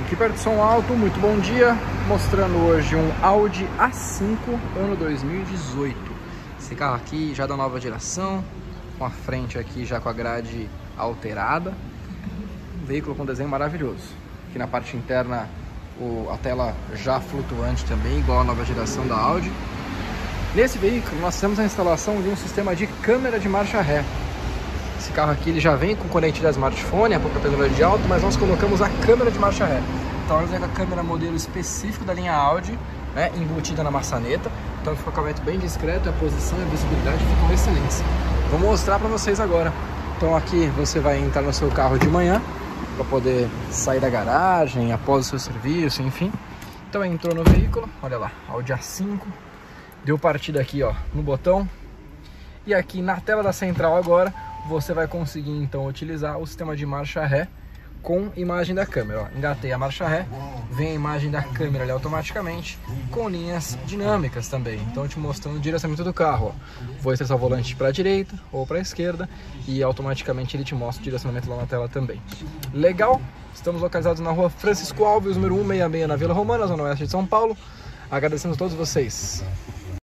Aqui perto de som alto, muito bom dia, mostrando hoje um Audi A5 ano 2018. Esse carro aqui já da nova geração, com a frente aqui já com a grade alterada. Um veículo com desenho maravilhoso. Aqui na parte interna a tela já flutuante também, igual a nova geração da Audi. Nesse veículo nós temos a instalação de um sistema de câmera de marcha ré. Esse carro aqui ele já vem com conectividade smartphone, a própria pedaleira de alto, mas nós colocamos a câmera de marcha ré. Então nós temos a câmera modelo específico da linha Audi, né, embutida na maçaneta. Então fica um acabamento bem discreto, a posição e a visibilidade ficam excelentes. Vou mostrar para vocês agora. Então aqui você vai entrar no seu carro de manhã para poder sair da garagem após o seu serviço, enfim. Então entrou no veículo, olha lá, Audi A5, deu partida aqui ó no botão. E aqui na tela da central agora você vai conseguir então utilizar o sistema de marcha ré com imagem da câmera. Ó, engatei a marcha ré, vem a imagem da câmera ali automaticamente, com linhas dinâmicas também. Então te mostrando o direcionamento do carro. Ó. Vou estressar o volante para a direita ou para a esquerda e automaticamente ele te mostra o direcionamento lá na tela também. Legal? Estamos localizados na rua Francisco Alves, número 166 na Vila Romana, zona oeste de São Paulo. Agradecemos a todos vocês.